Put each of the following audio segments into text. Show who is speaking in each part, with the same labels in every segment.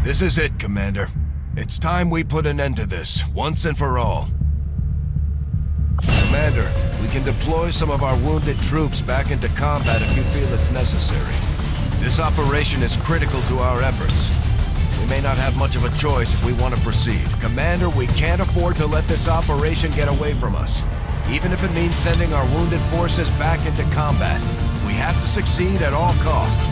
Speaker 1: This is it, Commander. It's time we put an end to this, once and for all. Commander, we can deploy some of our wounded troops back into combat if you feel it's necessary. This operation is critical to our efforts. We may not have much of a choice if we want to proceed. Commander, we can't afford to let this operation get away from us. Even if it means sending our wounded forces back into combat, we have to succeed at all costs.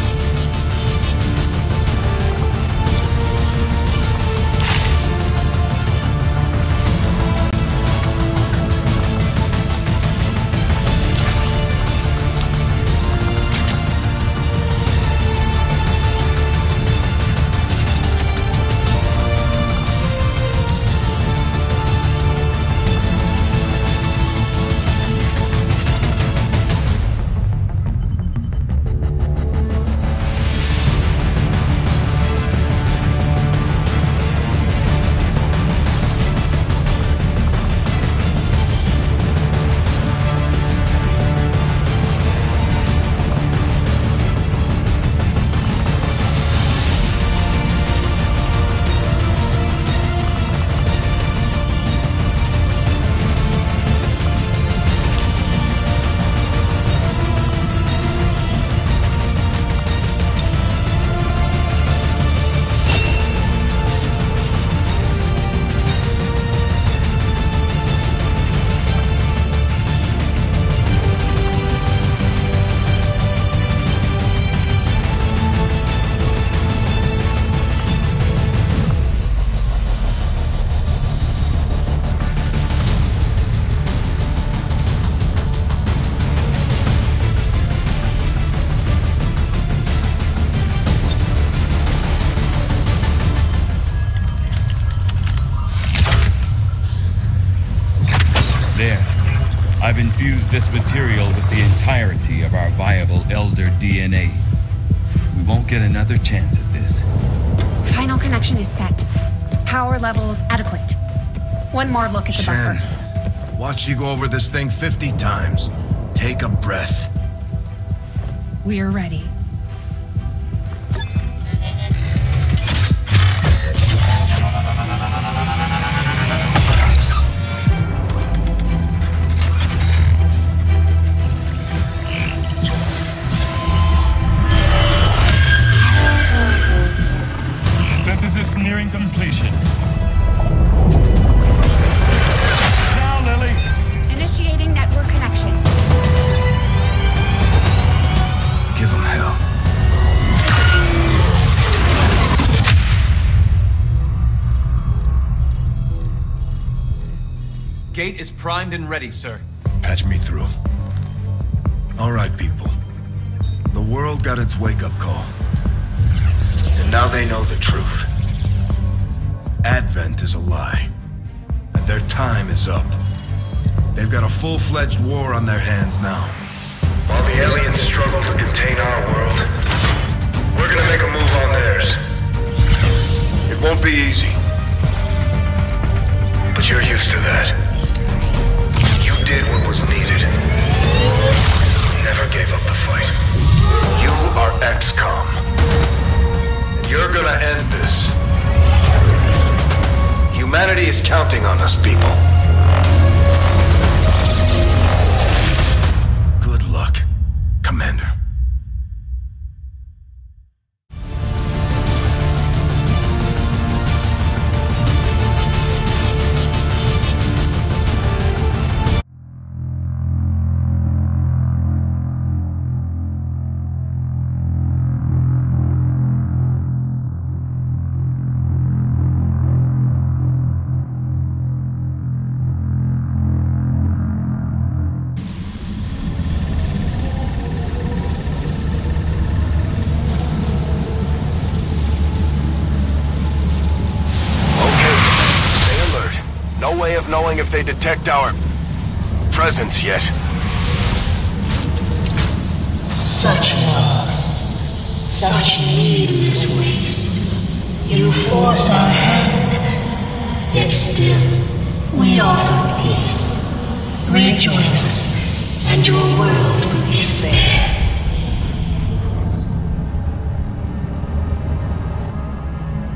Speaker 2: I've infused this material with the entirety of our viable Elder DNA. We won't get another chance at this.
Speaker 3: Final connection is set. Power levels adequate. One more look at the
Speaker 1: Shen,
Speaker 3: buffer.
Speaker 1: watch you go over this thing 50 times. Take a breath.
Speaker 3: We're ready.
Speaker 2: Synthesis nearing completion. Now, Lily!
Speaker 3: Initiating network connection.
Speaker 1: Give him hell.
Speaker 4: Gate is primed and ready, sir.
Speaker 1: Patch me through. All right, people. The world got its wake-up call. And now they know the truth. Advent is a lie. And their time is up. They've got a full-fledged war on their hands now. While the aliens struggle to contain our world, we're gonna make a move on theirs. It won't be easy. But you're used to that. You did what was needed. Never gave up the fight. You are XCOM. And you're gonna end this. Humanity is counting on us, people. Good luck, Commander. No way of knowing if they detect our presence yet.
Speaker 5: Such loss, such needless waste. You force our hand, yet still we offer peace. Rejoin us, and your world will be spared.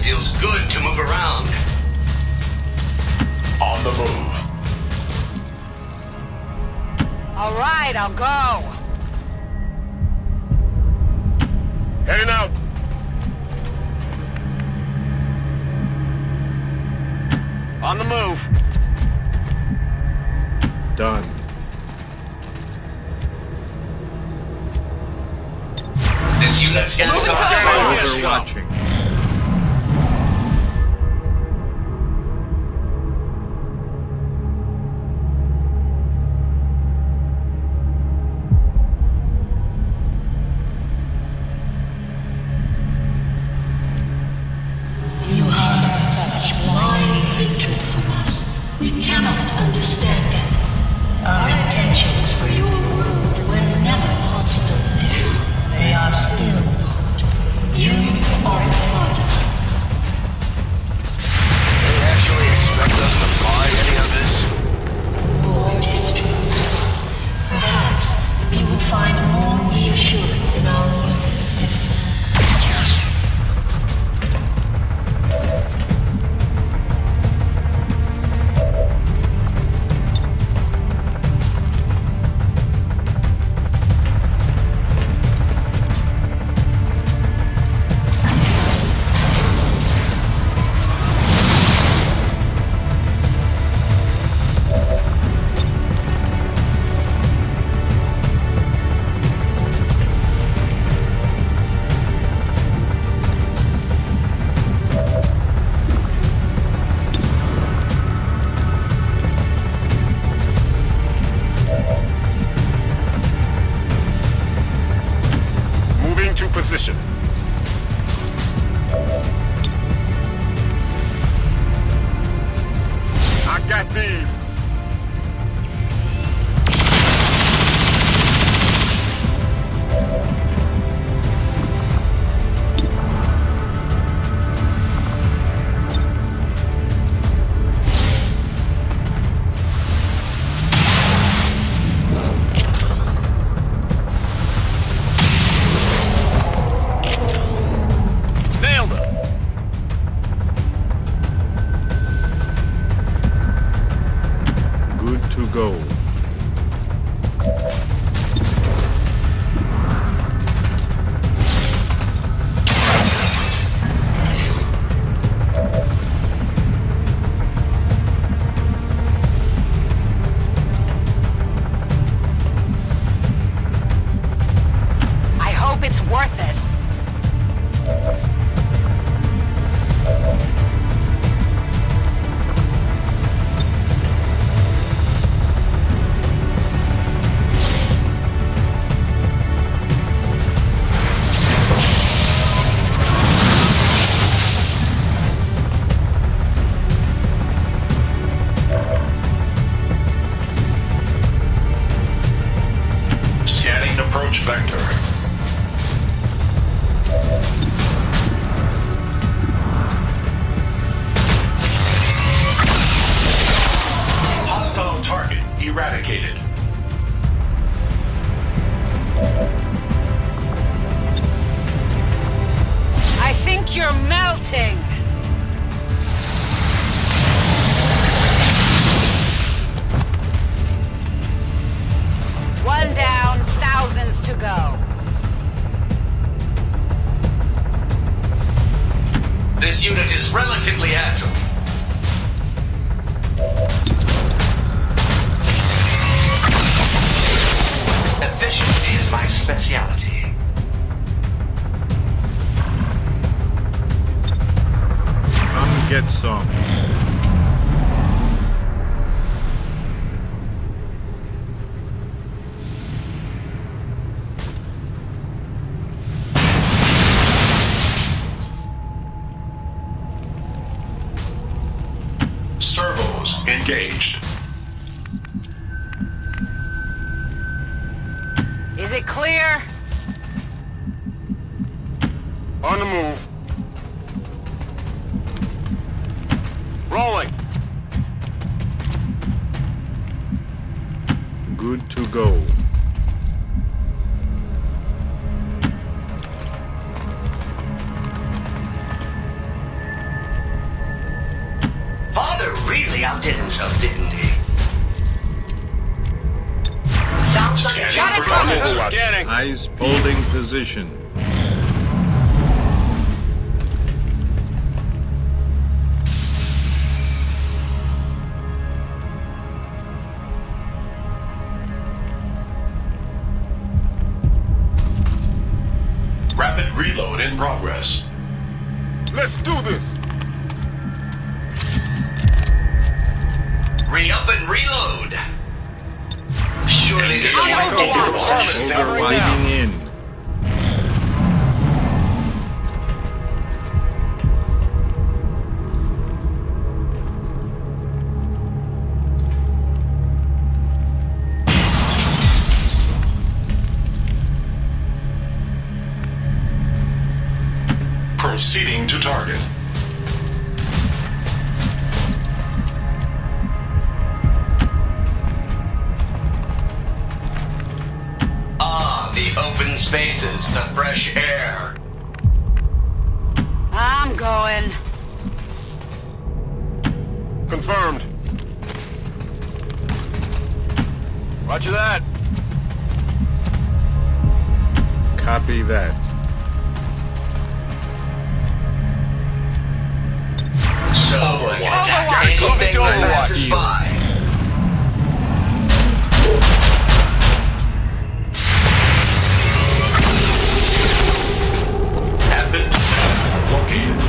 Speaker 6: Feels good to move around. On the move.
Speaker 7: All right, I'll go.
Speaker 6: Heading out. On the move.
Speaker 8: Done.
Speaker 6: This unit's getting
Speaker 8: Overwatching.
Speaker 5: You have such blind hatred for us. We cannot understand it. Our intentions for your world were never hostile. They are still not. You are a part of us.
Speaker 1: They actually expect us to buy any of this?
Speaker 5: More distress. Perhaps we would find more reassurance in our words.
Speaker 6: eradicated.
Speaker 7: I think you're melting. One down, thousands to go.
Speaker 6: This unit is relatively agile. Efficiency is my specialty.
Speaker 8: Come get some.
Speaker 6: Servos engaged.
Speaker 7: Is it clear?
Speaker 6: On the move. Rolling.
Speaker 8: Good to go.
Speaker 6: really outdid himself, didn't he? Sounds like a job for Overwatch.
Speaker 8: Scanning. Eyes holding position.
Speaker 6: Rapid reload in progress.
Speaker 9: Let's do this!
Speaker 6: Re-up and reload. Surely this won't take
Speaker 8: Overriding in.
Speaker 6: Proceeding to target. Ah, the open spaces, the fresh air.
Speaker 7: I'm going.
Speaker 9: Confirmed. Roger that.
Speaker 8: Copy that.
Speaker 6: So, anything that passes by. Advent located.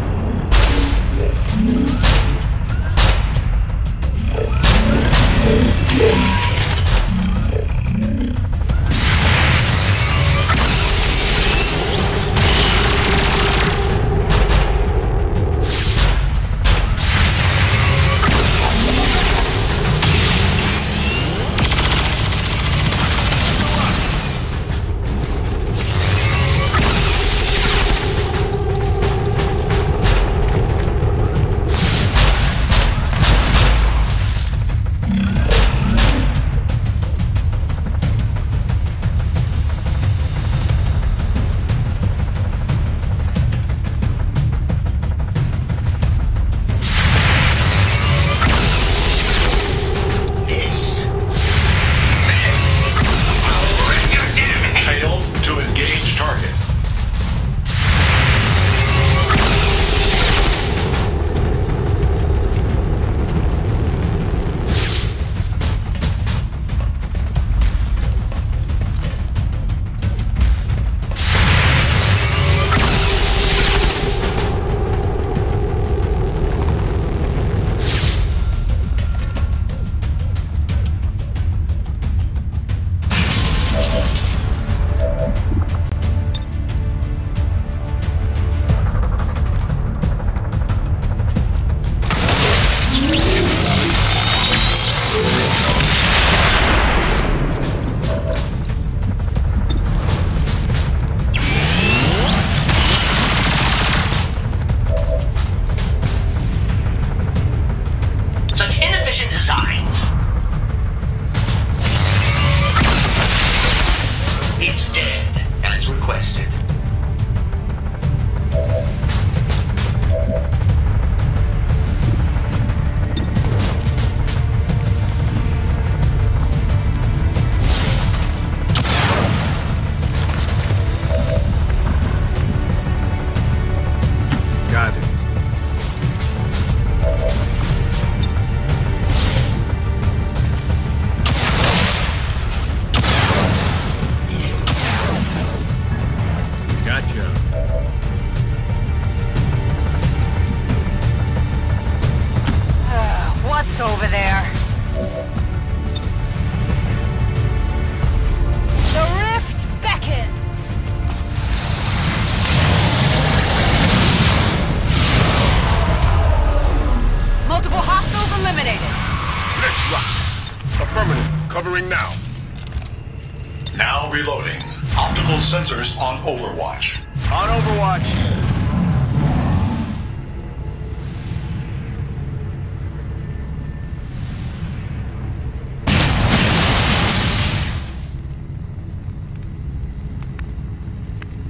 Speaker 7: over there. The rift beckons. Multiple hostiles eliminated.
Speaker 9: Let's rock. Affirmative. Covering now.
Speaker 6: Now reloading. Optical sensors on Overwatch.
Speaker 9: On Overwatch.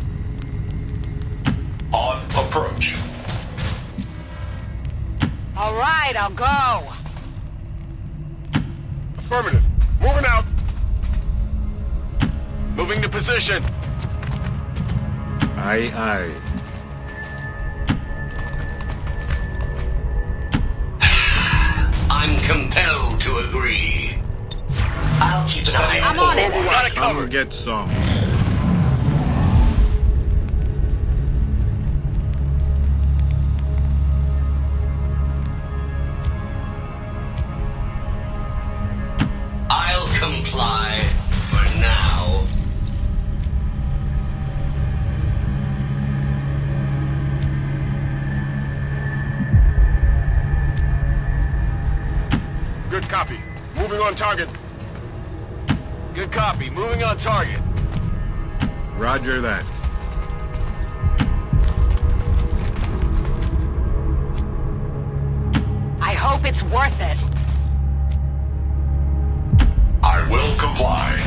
Speaker 6: On approach.
Speaker 7: All right, I'll go.
Speaker 9: Affirmative. Moving out. Moving to position.
Speaker 8: Aye, aye.
Speaker 6: I'm compelled to agree. I'll keep an eye
Speaker 7: I'm on it.
Speaker 9: Got it
Speaker 8: Come
Speaker 9: covered.
Speaker 8: get some.
Speaker 6: I'll comply for now.
Speaker 9: Good copy. Moving on target. Good copy. Moving on target.
Speaker 8: Roger that.
Speaker 7: I hope it's worth it.
Speaker 9: I will comply.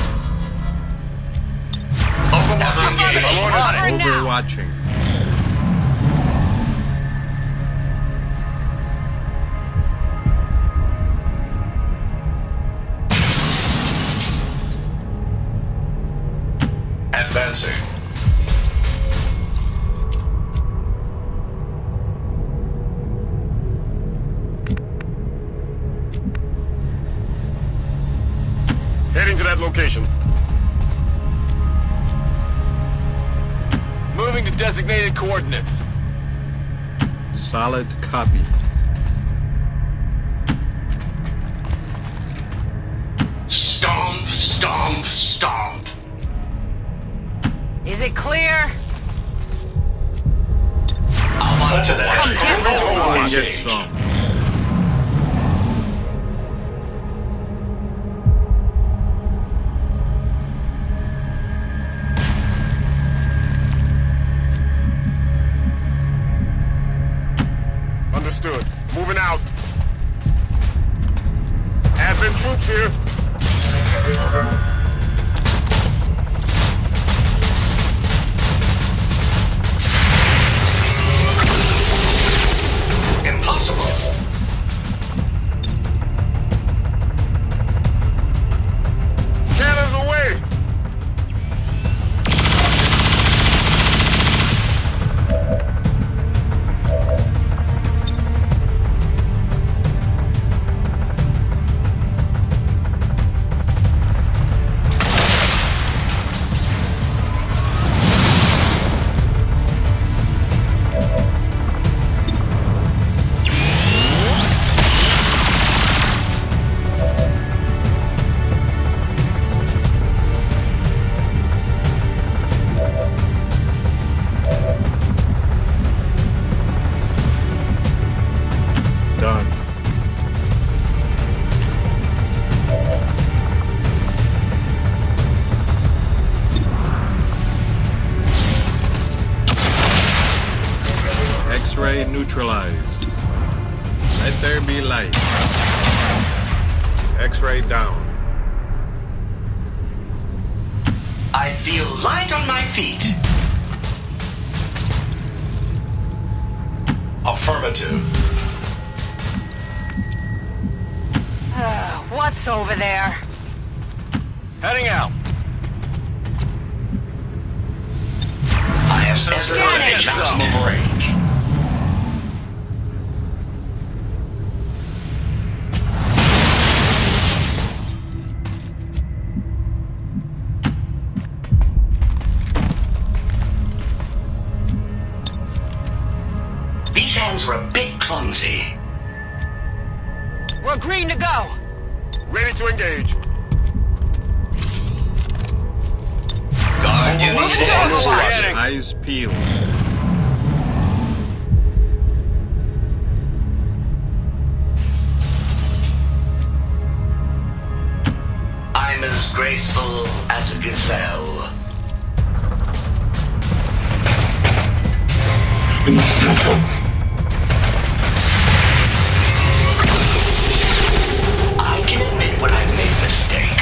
Speaker 6: Overwatch engaged.
Speaker 9: I'm on it.
Speaker 7: Right now.
Speaker 8: Overwatching.
Speaker 9: Advancing. Heading to that location. Moving to designated coordinates.
Speaker 8: Solid copy.
Speaker 6: Stomp, stomp, stomp.
Speaker 7: Is it clear?
Speaker 6: I'll monitor that.
Speaker 7: Come get me.
Speaker 8: Come
Speaker 6: Overwatch
Speaker 8: get
Speaker 6: engaged.
Speaker 8: some.
Speaker 9: Understood. Moving out. Advent troops here.
Speaker 6: Impossible.
Speaker 9: Cannons away.
Speaker 8: Done. X-ray neutralized. Let there be light. X-ray down.
Speaker 6: I feel light on my feet. Affirmative.
Speaker 7: What's over there?
Speaker 9: Heading out.
Speaker 6: I have sensors
Speaker 7: Scanning.
Speaker 6: at maximum range. These hands were a bit clumsy.
Speaker 7: We're green to go.
Speaker 9: Ready to engage.
Speaker 6: Guard unit
Speaker 7: Moving to
Speaker 6: on
Speaker 7: Overwatch.
Speaker 6: scanning.
Speaker 8: Eyes peeled.
Speaker 6: I'm as graceful as a gazelle. I can admit when I've made a mistake.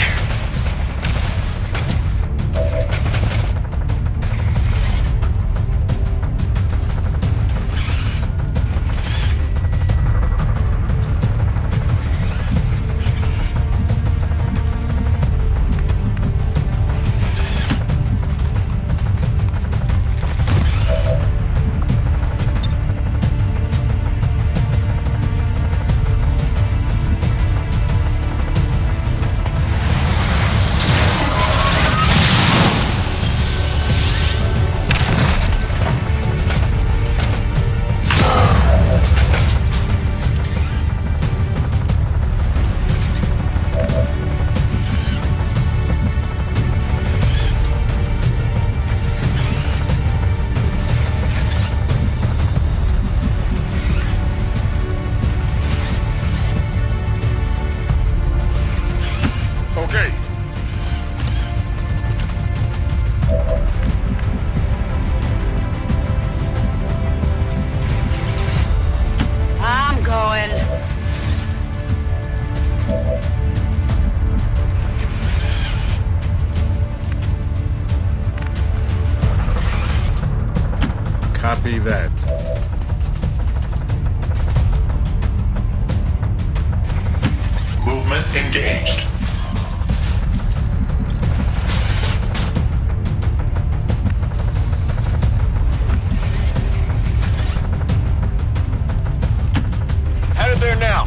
Speaker 8: Copy that.
Speaker 10: Movement engaged.
Speaker 9: Headed there now.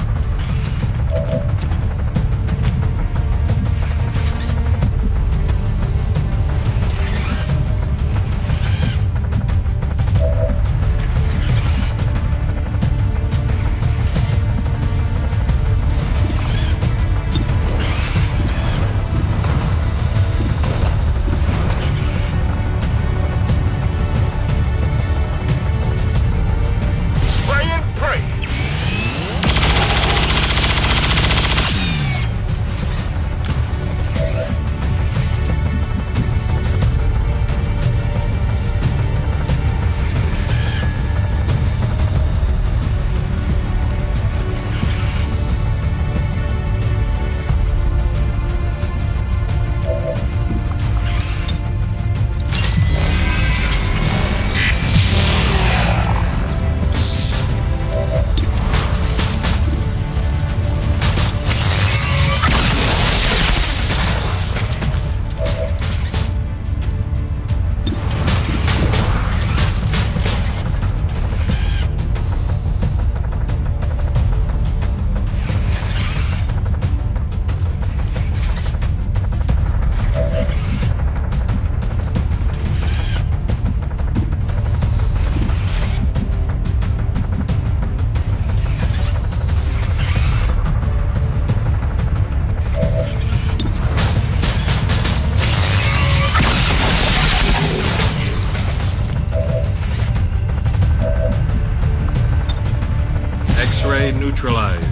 Speaker 8: X-ray neutralized.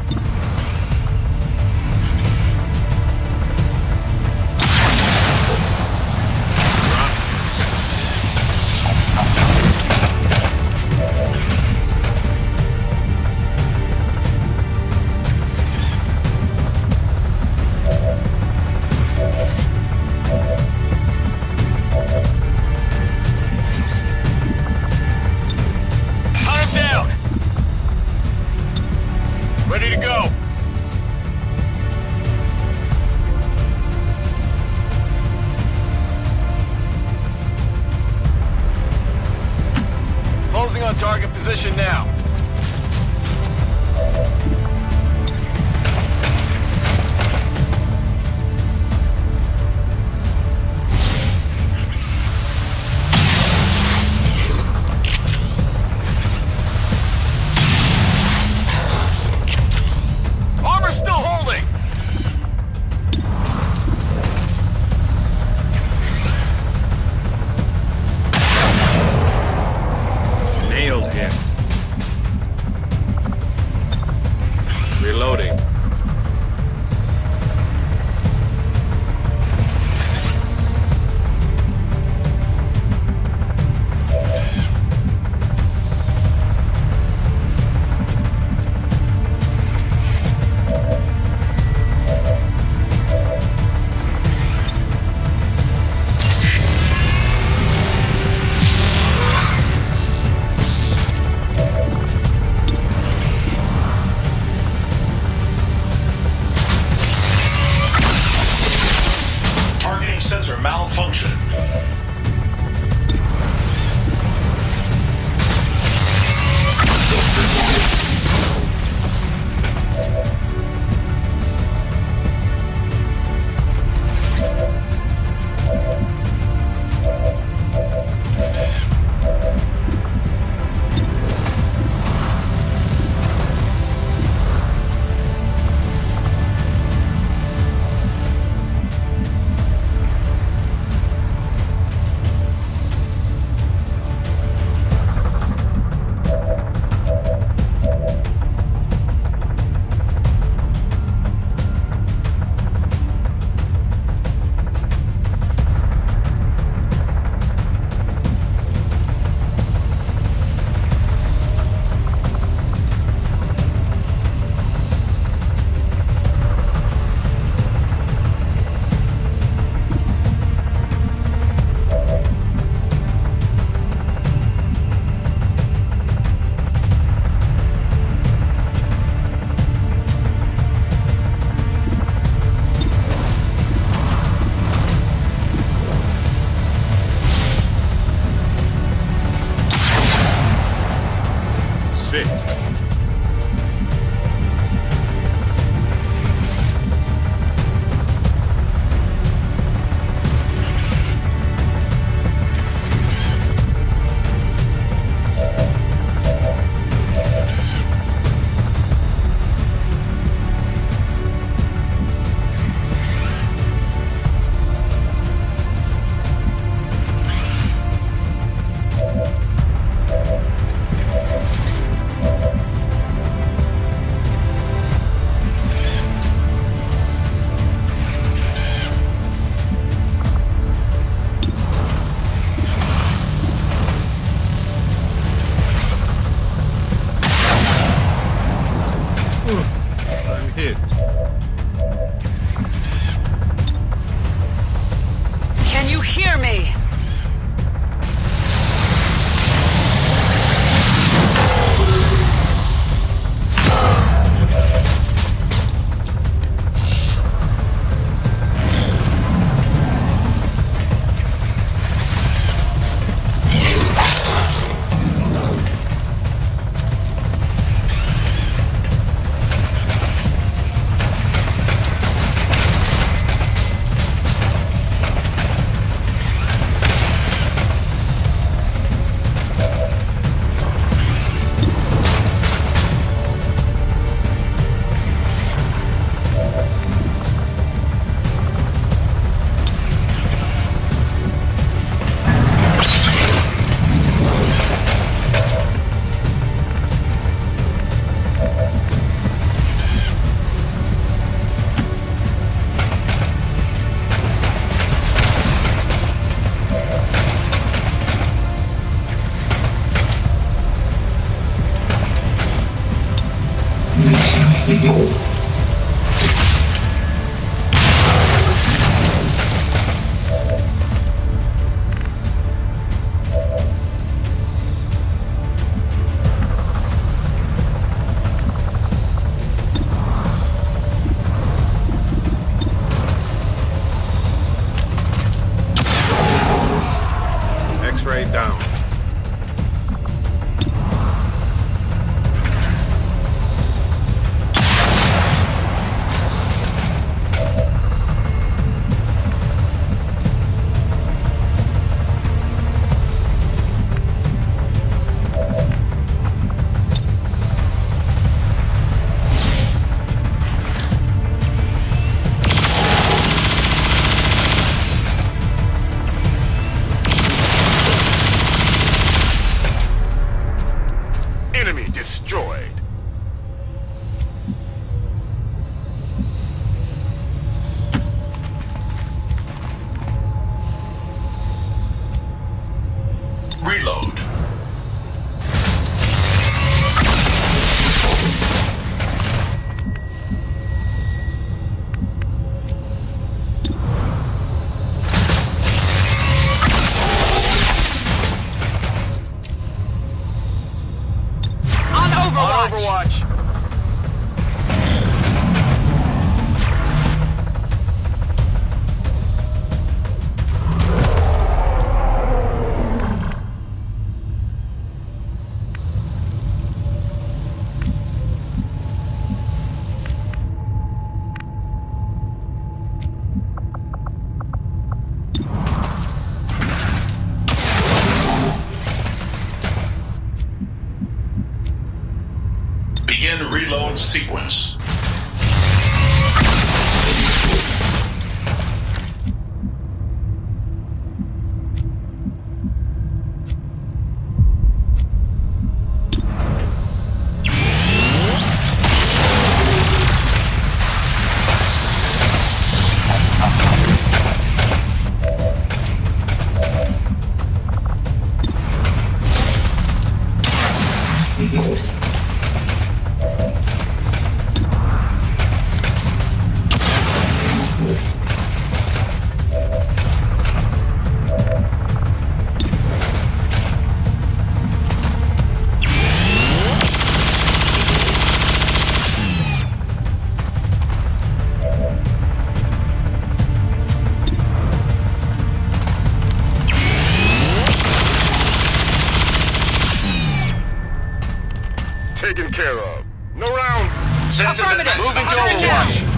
Speaker 9: Hunt him down. Ready to go. Closing on target position now. Armor still holding.
Speaker 8: Nailed him. sick. I'm hit.
Speaker 7: Can you hear me?
Speaker 8: X-ray down.
Speaker 9: Enemy destroyed.
Speaker 6: Reload.
Speaker 7: On Overwatch!
Speaker 9: Overwatch.
Speaker 6: Begin reload sequence.
Speaker 9: Taken care of. No rounds.
Speaker 6: Sensors
Speaker 7: Affirmative.
Speaker 6: at
Speaker 9: Moving to
Speaker 6: maximum
Speaker 9: Overwatch.
Speaker 6: security.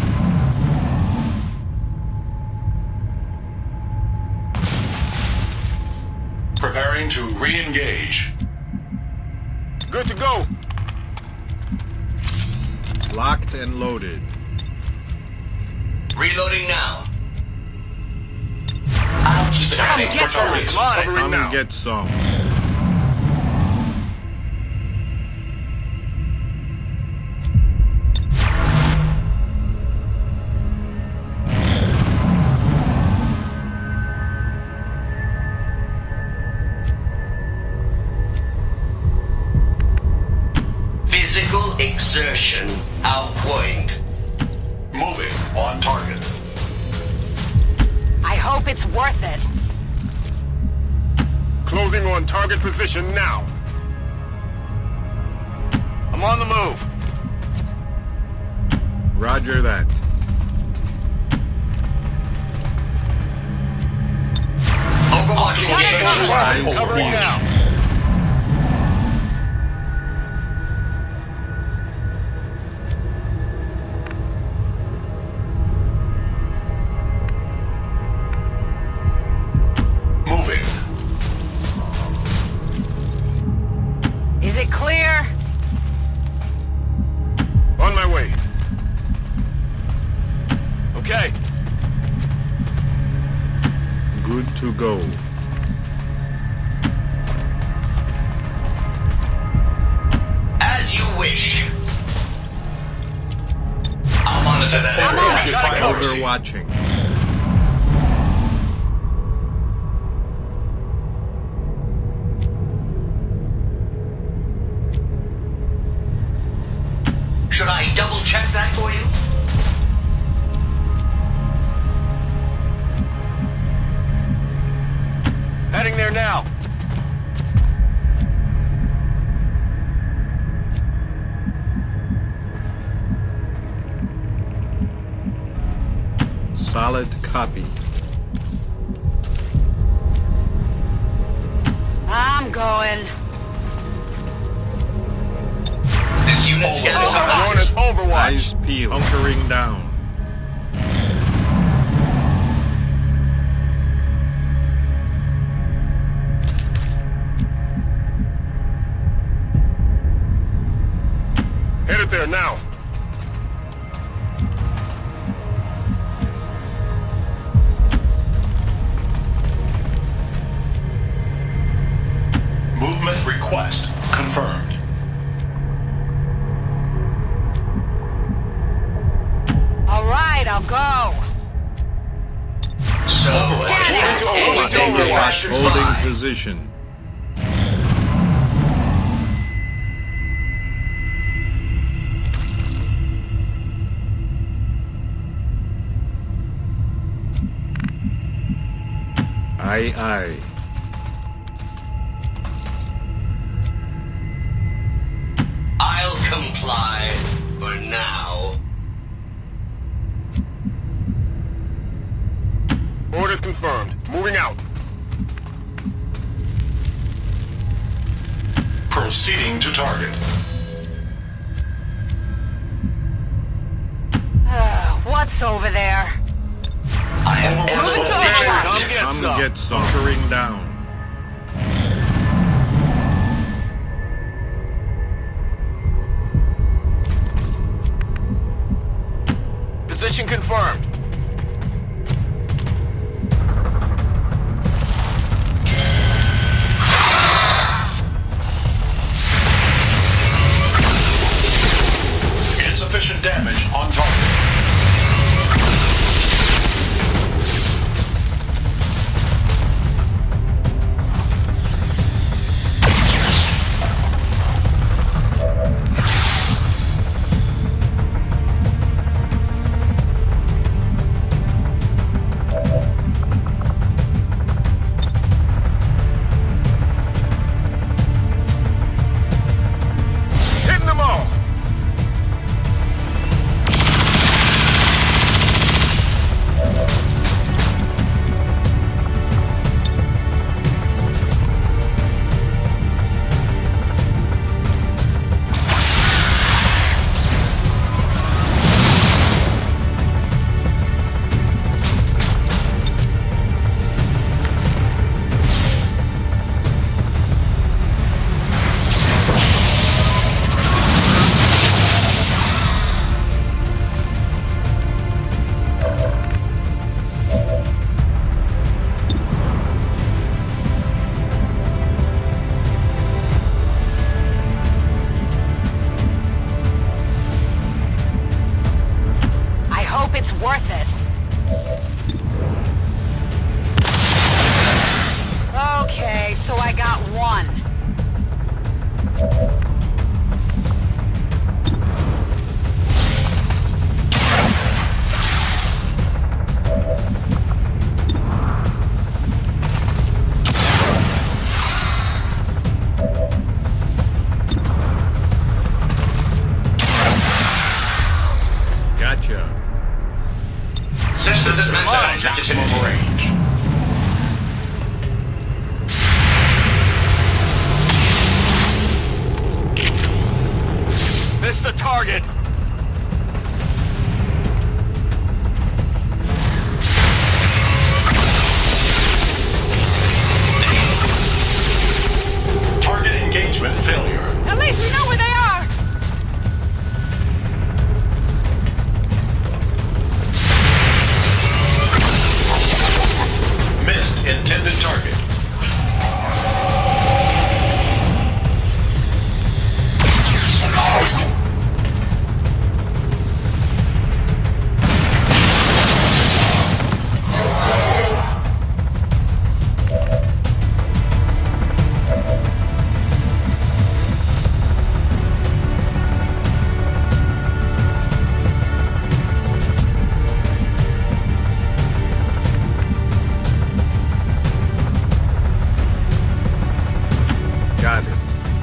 Speaker 10: Preparing to re-engage.
Speaker 9: Good to go.
Speaker 8: Locked and loaded.
Speaker 6: Reloading now.
Speaker 10: Scanning
Speaker 7: get
Speaker 10: for targets.
Speaker 9: Covering
Speaker 8: Come
Speaker 9: now.
Speaker 8: get some.
Speaker 6: Physical exertion outpoint.
Speaker 10: Moving on target.
Speaker 7: I hope it's worth it.
Speaker 9: Closing on target position now. I'm on the move.
Speaker 8: Roger that.
Speaker 6: Overwatch initiated.
Speaker 8: Eyes
Speaker 9: Covering
Speaker 8: peeled.
Speaker 9: now.
Speaker 10: Moving.
Speaker 7: Is it clear?
Speaker 9: On my way. Okay.
Speaker 8: Good to go.
Speaker 6: As you wish. I'll monitor that
Speaker 10: Overwatch
Speaker 6: area.
Speaker 10: priority.
Speaker 8: Overwatching.
Speaker 6: Should I double check that for you?
Speaker 9: Heading there now.
Speaker 8: Solid copy.
Speaker 7: I'm going.
Speaker 6: This unit scanning
Speaker 9: I'm on
Speaker 6: horizon.
Speaker 9: it. Overwatch.
Speaker 8: Eyes peeled. Hunkering down.
Speaker 9: Headed there now.
Speaker 10: Movement request confirmed.
Speaker 7: All right, I'll go.
Speaker 6: So,
Speaker 7: Scanning.
Speaker 6: Overwatch is
Speaker 8: Holding
Speaker 6: mine.
Speaker 8: position. Aye, aye.
Speaker 6: I'll comply for now.
Speaker 9: Orders confirmed. Moving out.
Speaker 10: Proceeding to target.
Speaker 7: What's over there?
Speaker 6: I am
Speaker 10: Overwatch
Speaker 6: entering
Speaker 10: will
Speaker 6: the
Speaker 10: detect.
Speaker 9: Come get
Speaker 8: Come
Speaker 9: some.
Speaker 8: get some. Hunkering down.
Speaker 9: Position confirmed.
Speaker 10: Insufficient damage on target.
Speaker 7: worth it. Okay, so I got one.
Speaker 8: Gotcha.
Speaker 6: Systems maximum range.
Speaker 9: Missed the target.
Speaker 10: Target engagement failure.
Speaker 7: At least we know where they are.
Speaker 10: Missed intended target.
Speaker 8: Got it.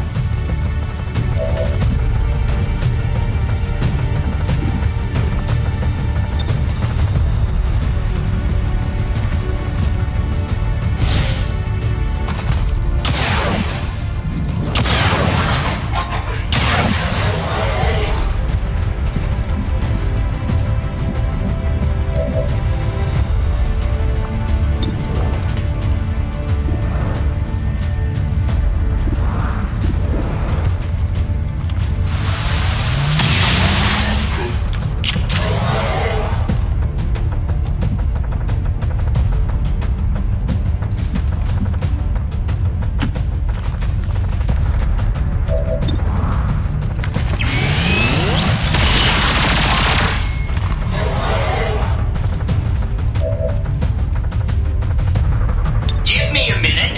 Speaker 6: Give me a minute.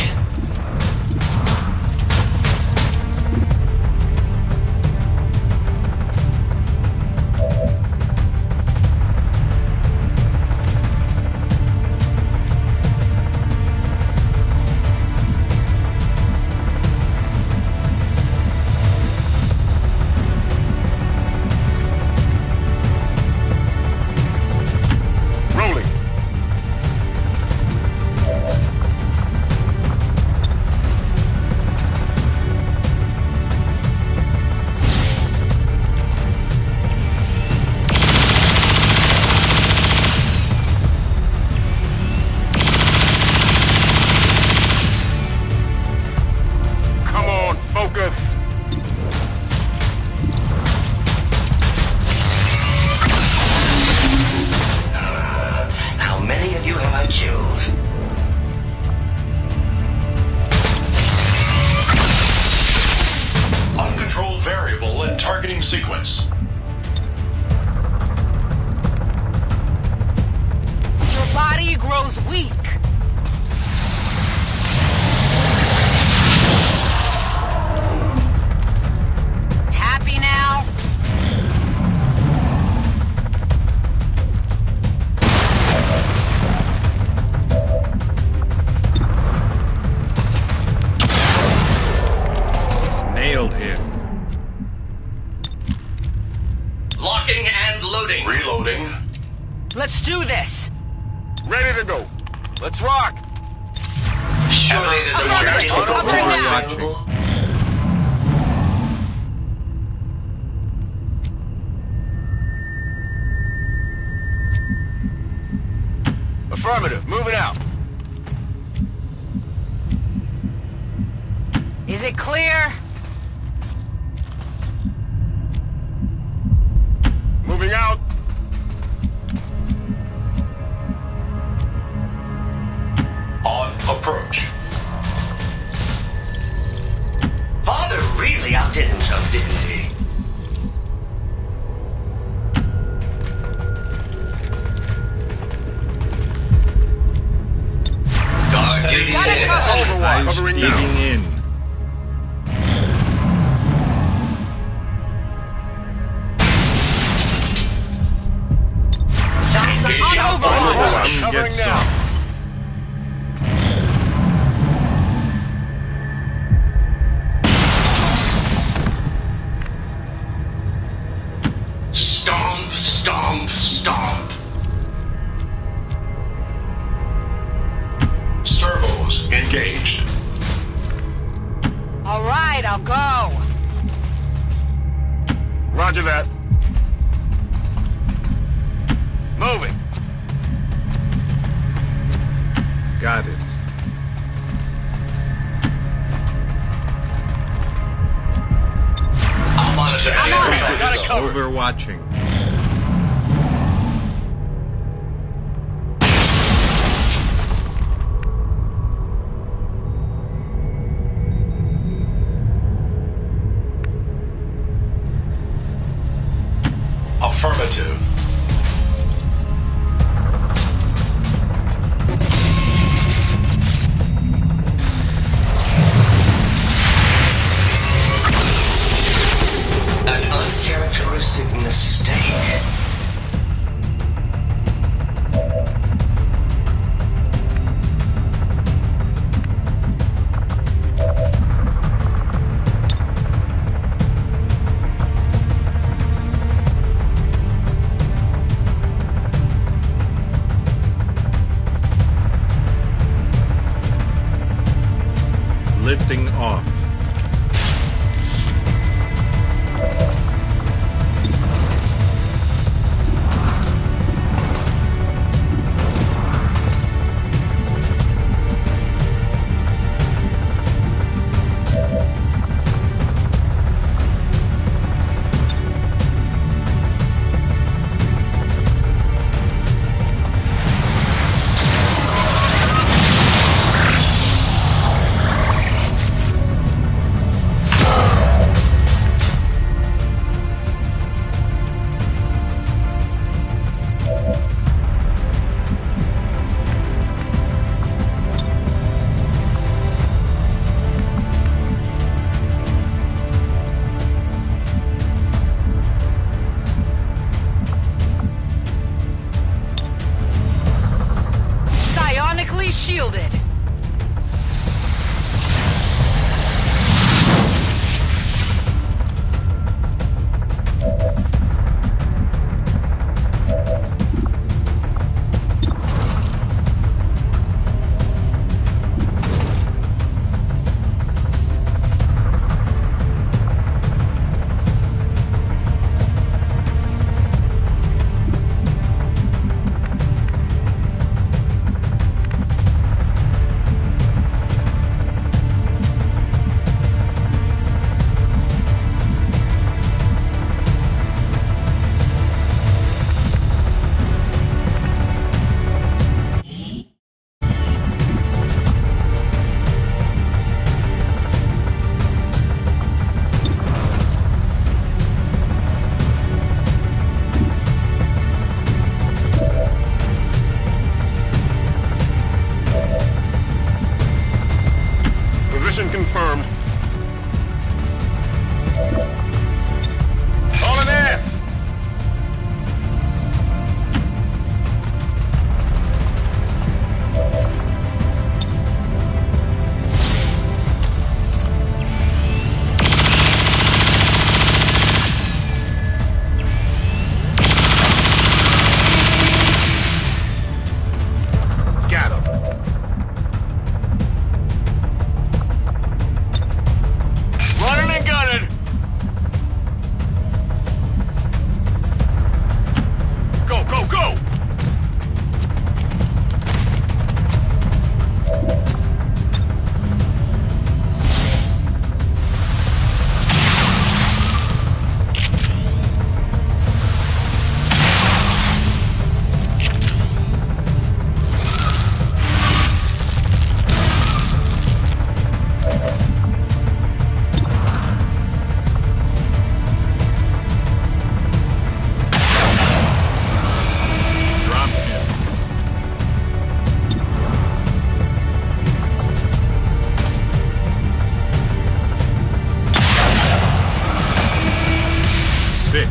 Speaker 9: Rolling. Come on, focus.
Speaker 6: How many of you have I killed?
Speaker 10: Uncontrolled variable in targeting sequence.
Speaker 7: Your body grows weak. Happy now?
Speaker 8: Nailed him.
Speaker 6: Locking and loading.
Speaker 10: Reloading.
Speaker 7: Let's do this.
Speaker 9: Ready to go. Let's rock.
Speaker 6: Surely there's a
Speaker 7: I'll
Speaker 6: critical
Speaker 7: bring
Speaker 6: core
Speaker 7: that.
Speaker 6: available.
Speaker 9: Affirmative. Moving out.
Speaker 7: Is it clear?
Speaker 9: Moving out.
Speaker 10: On approach.
Speaker 6: Father really outdid himself, didn't he?
Speaker 9: Roger that. Moving.
Speaker 8: Got it.
Speaker 6: I'll monitor any
Speaker 7: I'm on it.
Speaker 6: targets.
Speaker 9: Got it covered.
Speaker 8: Overwatching.
Speaker 10: Affirmative.
Speaker 6: An uncharacteristic mistake.
Speaker 8: Lifting off.
Speaker 7: Psionically shielded.
Speaker 9: Position confirmed. Hauling ass! Got him. Running and gunning. Go, go, go!
Speaker 8: Drop him. Sick.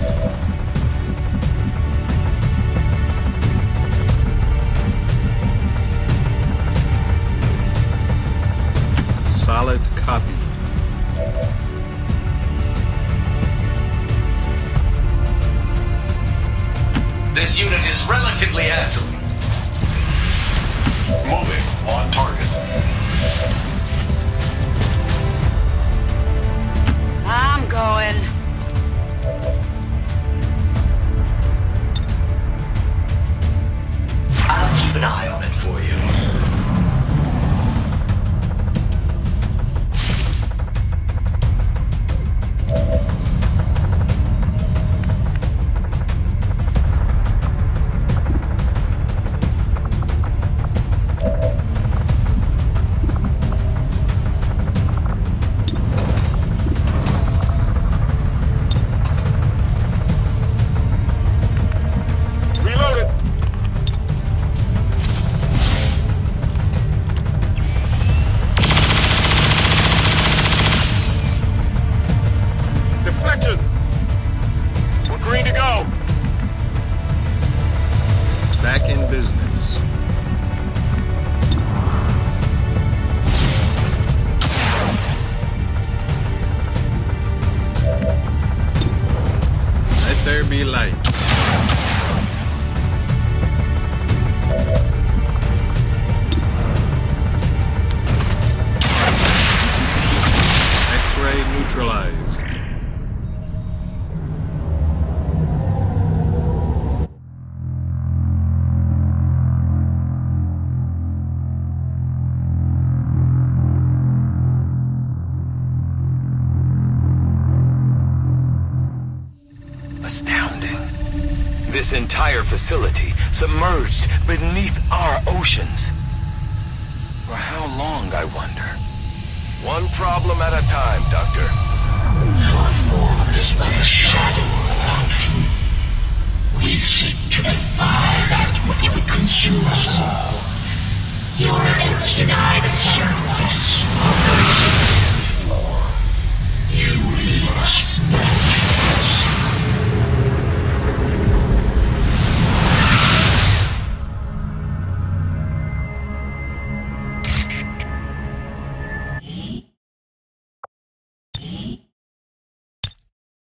Speaker 8: Solid copy.
Speaker 6: This unit is relatively agile.
Speaker 10: Moving on target.
Speaker 7: I'm going.
Speaker 8: Enemy light. X-ray neutralized.
Speaker 9: Astounding. This entire facility submerged beneath our oceans. For how long, I wonder? One problem at a time, Doctor.
Speaker 5: Your form is but a shadow of our truth. We seek to defy that which would consume us all. Your efforts deny the surface of the